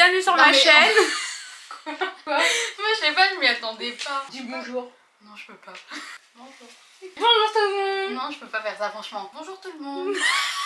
bienvenue sur ma chaîne. Quoi? Moi je sais pas, je m'y attendais pas. Dis bonjour. Non, je peux pas. Bonjour. Bonjour tout le monde. Non, je peux pas faire ça, franchement. Bonjour tout le monde.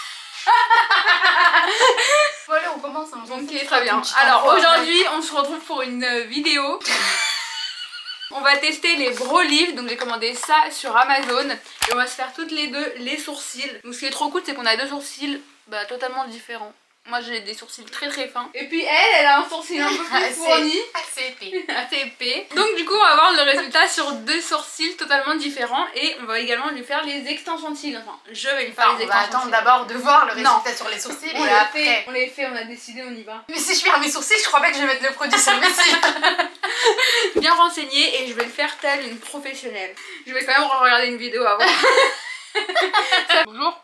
Bon, allez, on commence. Ok, très bien. Alors aujourd'hui, on se retrouve pour une vidéo. On va tester les Brow Lift, donc j'ai commandé ça sur Amazon et on va se faire toutes les deux les sourcils. Donc ce qui est trop cool, c'est qu'on a deux sourcils totalement différents. Moi j'ai des sourcils très très fins. Et puis elle a un sourcil un peu plus fourni. Assez épais. Assez épais. Donc du coup on va voir le résultat sur deux sourcils totalement différents. Et on va également lui faire les extensions de cils. Enfin je vais lui faire les extensions de cils. On va attendre d'abord de voir le résultat sur les sourcils et après... On les fait, on a décidé, on y va. Mais si je fais mes sourcils, je crois pas que je vais mettre le produit sur mes cils. Bien renseignée et je vais le faire telle une professionnelle. Je vais quand même regarder une vidéo avant. Bonjour.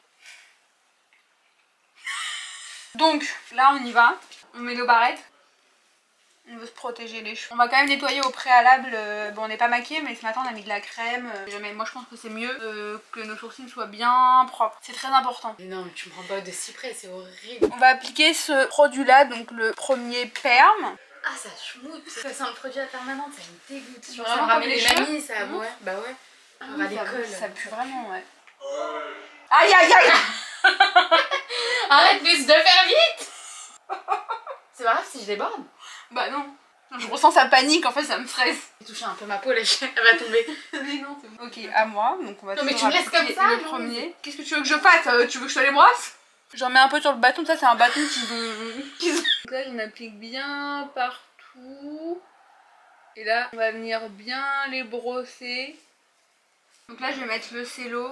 Donc là on y va, on met nos barrettes, on veut se protéger les cheveux. On va quand même nettoyer au préalable, bon on n'est pas maquillé mais ce matin on a mis de la crème. Mais moi je pense que c'est mieux que nos sourcils soient bien propres, c'est très important. Mais non mais tu me rends pas de si près, c'est horrible. On va appliquer ce produit là, donc le premier perm. Ah ça schmoute, ça sent le produit à permanente, ça me dégoûte. Ça me ramène les mamies, ça, ouais, bah ouais. On va à l'école. Ça pue vraiment, ouais. Aïe aïe aïe. Arrête plus de faire vite. C'est pas grave si je déborde. Bah non, je ressens sa panique, en fait ça me stresse. J'ai touché un peu ma peau, là, elle va tomber. Mais non, c'est bon. Ok, à moi, donc on va non mais tu me laisses comme ça le premier. Qu'est-ce que tu veux que je fasse? Tu veux que je te les brosse? J'en mets un peu sur le bâton, ça c'est un bâton qui Donc là j'en applique bien partout. Et là on va venir bien les brosser. Donc là je vais mettre le cello.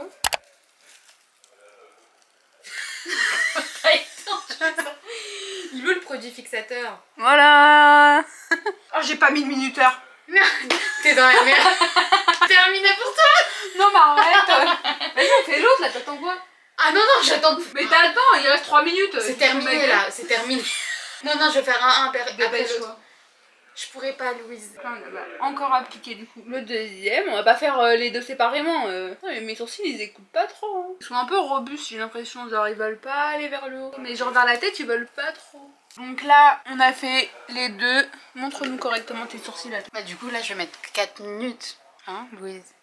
Il veut le produit fixateur. Voilà. Oh j'ai pas mis de minuteur. T'es dans la merde. Terminé pour toi. Non mais arrête. Vas-y on fait l'autre là, t'attends quoi? Ah non non j'attends. Mais t'attends, il reste 3 minutes. C'est terminé là, c'est terminé. Non non je vais faire un après l'autre. Je pourrais pas Louise. On va encore appliquer du coup le deuxième. On va pas faire les deux séparément. Non, mais mes sourcils ils écoutent pas trop. Hein. Ils sont un peu robustes, j'ai l'impression. Genre ils veulent pas aller vers le haut. Mais genre vers la tête ils veulent pas trop. Donc là on a fait les deux. Montre-nous correctement tes sourcils là. Bah du coup là je vais mettre 4 minutes. Hein Louise.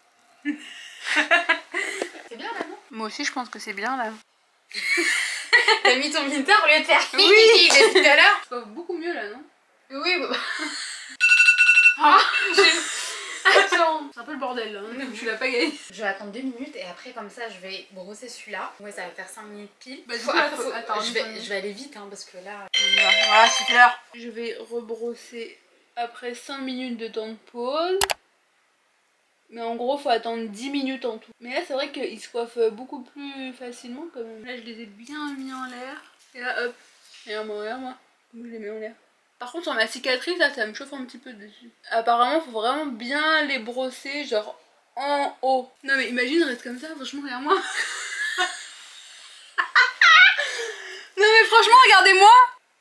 C'est bien là non? Moi aussi je pense que c'est bien là. T'as mis ton minuteur au lieu de faire oui depuis tout à l'heure. Ça va beaucoup mieux là non? Oui bah... Attends, c'est un peu le bordel là, hein. Tu l'as pas gagné. Je vais attendre 2 minutes et après comme ça je vais brosser celui-là. Ouais ça va faire 5 minutes pile. Bah, du coup, attends, je vais aller vite hein, parce que là... Voilà super. Je vais rebrosser après 5 minutes de temps de pause. Mais en gros faut attendre 10 minutes en tout. Mais là c'est vrai qu'ils se coiffent beaucoup plus facilement quand même. Là je les ai bien mis en l'air. Et là hop, regarde moi, comme je les mets en l'air. Par contre sur ma cicatrice là ça me chauffe un petit peu dessus. Apparemment faut vraiment bien les brosser genre en haut. Non mais imagine reste comme ça, franchement regarde-moi. Non mais franchement regardez-moi.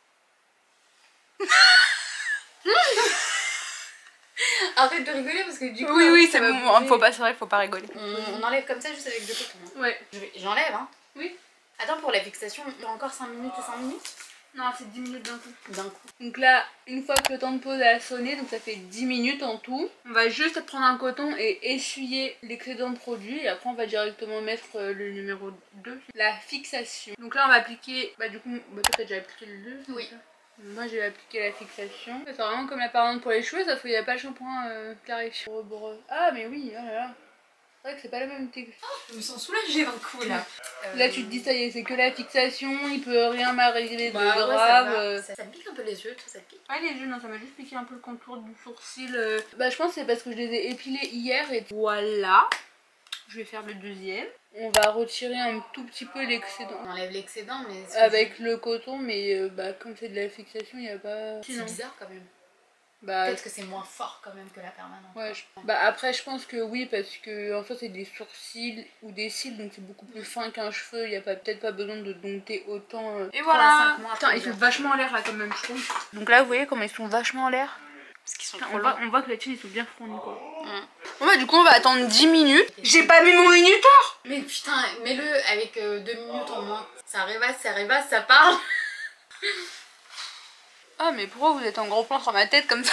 Arrête de rigoler parce que du coup... Oui c'est bon, faut pas rigoler. On enlève comme ça juste avec deux cotons. Hein. Ouais. J'enlève hein. Oui. Attends pour la fixation, il y a encore 5 minutes et 5 minutes? Non c'est 10 minutes d'un coup. D'un coup. Donc là, une fois que le temps de pause a sonné, donc ça fait 10 minutes en tout, on va juste prendre un coton et essuyer l'excédent de produit et après on va directement mettre le numéro 2, la fixation. Donc là on va appliquer, du coup, toi t'as déjà appliqué le 2? Oui. Moi j'ai appliqué la fixation. C'est vraiment comme la permanente pour les cheveux, sauf qu'il n'y a pas le shampoing clarifiant. Ah mais oui, oh là là. C'est vrai que c'est pas la même texture. Oh, je me sens soulagée d'un coup là. Là tu te dis ça y est, c'est que la fixation, il peut rien m'arriver de grave. Ouais, ça me pique un peu les yeux, tout ça te pique? Ouais les yeux non, ça m'a juste piqué un peu le contour du sourcil. Je pense que c'est parce que je les ai épilés hier et voilà. Je vais faire le deuxième. On va retirer un tout petit peu l'excédent. On enlève l'excédent mais... Avec le coton mais comme c'est de la fixation il n'y a pas... C'est bizarre quand même. Bah, peut-être que c'est moins fort quand même que la permanente. Ouais, bah après je pense que oui, parce que en fait c'est des sourcils ou des cils, donc c'est beaucoup plus fin qu'un cheveu, il n'y a peut-être pas besoin de dompter autant. Et voilà. Putain, ils sont vachement en l'air là quand même, je trouve. Donc là vous voyez comment ils sont vachement en l'air. Parce qu'ils sont on voit que les cils ils sont bien fournis quoi. Bon bah du coup on va attendre 10 minutes. J'ai pas mis mon minuteur. Mais putain, mets-le avec 2 minutes en moins. Ça rêvasse, ça parle. Ah mais pourquoi vous êtes en gros plan sur ma tête comme ça?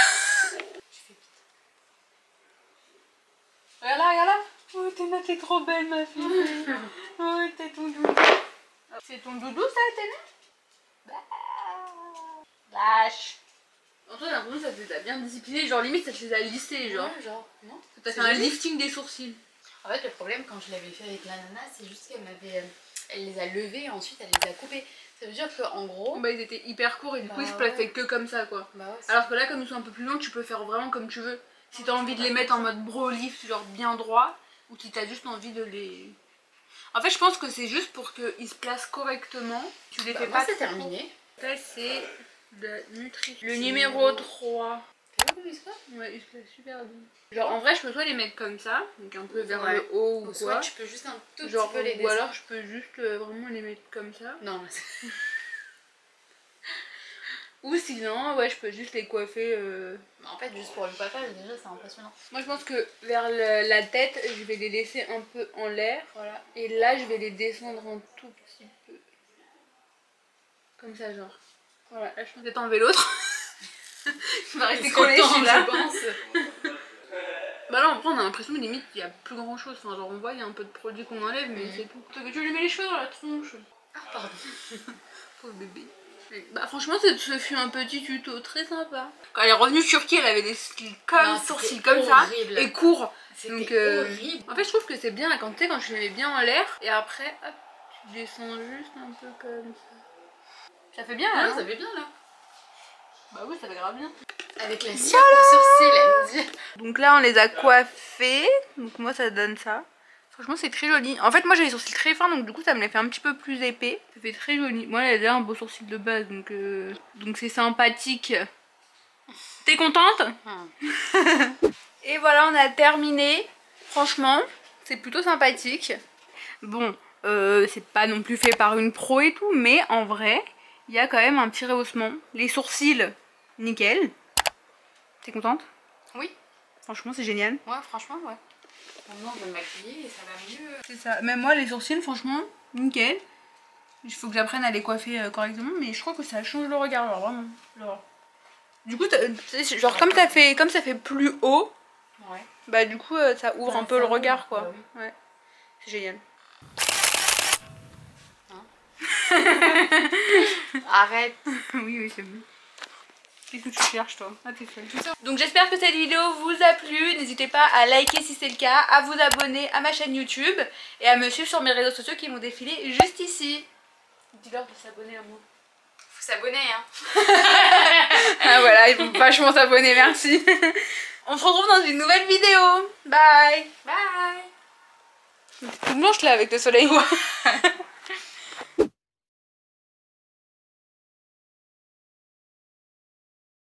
Regarde là, regarde là. Oh t'es trop belle ma fille. Oh t'es ton doudou. C'est ton doudou ça Athéna? Lâche. En toi j'ai l'impression que ça te les a bien disciplinés, genre limite ça te les a lissés genre. Ouais, genre, non. T'as fait un lifting des sourcils. En fait le problème quand je l'avais fait avec l'ananas, c'est juste qu'elle m'avait... Elle les a levés et ensuite elle les a coupés. Ça veut dire qu'en gros... Bah ils étaient hyper courts et du coup ils se plaçaient que comme ça quoi. Bah ouais, alors que là comme ils sont un peu plus longs tu peux faire vraiment comme tu veux. Si t'as envie de les mettre en mode bro lift genre bien droit, ou si t'as juste envie de les... En fait je pense que c'est juste pour qu'ils se placent correctement. Tu les fais moi, pas c'est terminé. Là c'est la nutrition. Le numéro 3. T'as vu comment il se passe? Ouais il se place super bien. Genre en vrai je peux soit les mettre comme ça, donc un peu vers le haut ou soit quoi. tu peux juste un tout genre, petit peu les ou alors je peux juste vraiment les mettre comme ça. Non. Ou sinon, ouais, je peux juste les coiffer. En fait, juste pour le coiffage, déjà, c'est impressionnant. Moi, je pense que vers la tête, je vais les laisser un peu en l'air. Voilà. Et là, je vais les descendre un tout petit peu. Comme ça, genre. Voilà, là, je pense peut-être enlever l'autre. Je vais rester collée celui-là. Je pense. Bah là, en vrai, on a l'impression que limite, il n'y a plus grand chose. Enfin, genre, on voit, il y a un peu de produit qu'on enlève, mais c'est tout. Tu lui mets les cheveux dans la tronche. Ah, pardon. Pauvre bébé. Bah franchement ce fut un petit tuto très sympa. Quand elle est revenue de Turquie elle avait des sourcils comme ça et courts. Donc horrible. en fait je trouve que c'est bien quand tu les mets bien en l'air et après hop tu descends juste un peu comme ça. Ça fait bien là. Ça fait bien là. Bah oui ça fait grave bien. Avec la cire pour sourcils elle me dit. Donc là on les a coiffés. Donc moi ça donne ça. Franchement c'est très joli. En fait moi j'ai les sourcils très fins donc du coup ça me les fait un petit peu plus épais. Ça fait très joli. Moi elle a déjà un beau sourcil de base donc c'est sympathique. T'es contente? Et voilà on a terminé. Franchement c'est plutôt sympathique. Bon c'est pas non plus fait par une pro et tout mais en vrai il y a quand même un petit rehaussement. Les sourcils nickel. T'es contente? Oui. Franchement c'est génial. Ouais franchement ouais. Maintenant je vais me maquiller et ça va mieux. C'est ça, même moi les sourcils franchement nickel. Il faut que j'apprenne à les coiffer correctement mais je crois que ça change le regard alors, vraiment. Genre. Du coup genre comme ça fait plus haut, ouais. Bah du coup ça ouvre un peu le regard quoi. Bah oui. Ouais. C'est génial. Hein. Arrête. Oui c'est bon. Qu'est-ce que tu cherches toi? Ah t'es folle. Donc j'espère que cette vidéo vous a plu. N'hésitez pas à liker si c'est le cas, à vous abonner à ma chaîne YouTube et à me suivre sur mes réseaux sociaux qui vont défiler juste ici. Dis-leur de s'abonner à moi. Faut s'abonner hein. Ah voilà, ils vont vachement s'abonner, merci. On se retrouve dans une nouvelle vidéo. Bye. Bye. Toute blanche là avec le soleil.